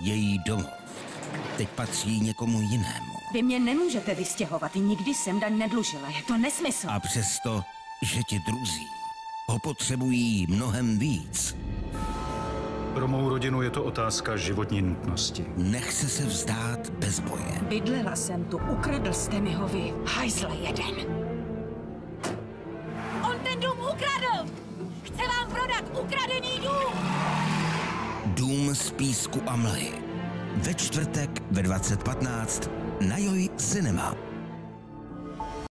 její domov. Teď patří někomu jinému. Vy mě nemůžete vystěhovat, nikdy jsem daň nedlužila, je to nesmysl. A přesto, že ti druzí ho potřebují mnohem víc. Pro mou rodinu je to otázka životní nutnosti. Nechce se vzdát bez boje. Bydlela jsem tu, ukradl jste mi ho vy, hajzle jeden. On ten dům ukradl! Chce vám prodat ukradený dům! Dům z písku a mlhy. Ve čtvrtek ve 20:15 na Joj Cinema.